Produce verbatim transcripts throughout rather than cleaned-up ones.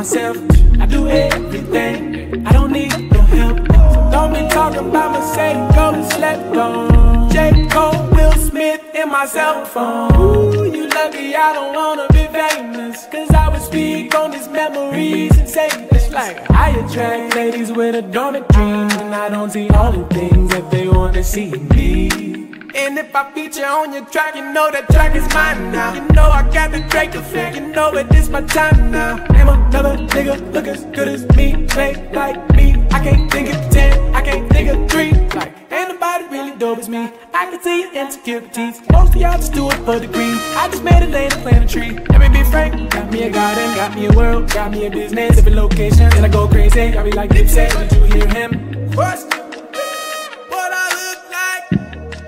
myself. I do everything, I don't need no help. So don't be talking about my same go and slept on. J. Cole, Will Smith, and my cell phone. Ooh, you lucky I don't wanna be famous, cause I would speak on these memories and say it's like I attract ladies with a dormant dream, and I don't see all the things that they wanna see in me. And if I feature on your track, you know that track is mine now. You know I got the Drake effect, you know it is my time now. Name another nigga look as good as me, play like me. I can't think of ten, I can't think of three. Like, ain't nobody really dope as me. I can see your insecurities, most of y'all just do it for the green. I just made a lane and plant a tree. Let me be frank, got me a garden, got me a world, got me a business, different locations, and I go crazy. I be like Dipset, did you hear him? First, what I look like,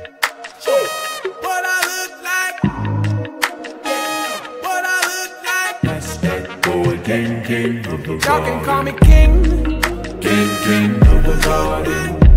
what I look like, what I look like. That's that boy, king, king of the Y'all can garden. call me king, King, king of the garden.